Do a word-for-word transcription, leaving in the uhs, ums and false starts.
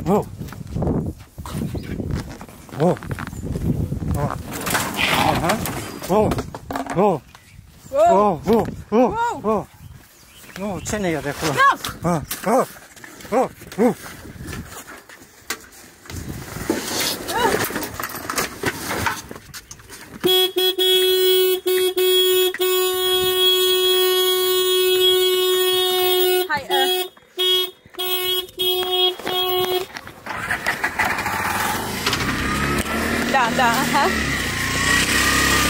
Wow. Wow. Wow. Aha. Wow. Wow. Wow. Wow. Wow. Wow. Wow. Ce ne ia de acolo? Ah. Ah. Ah. Uh. Da, da, aha.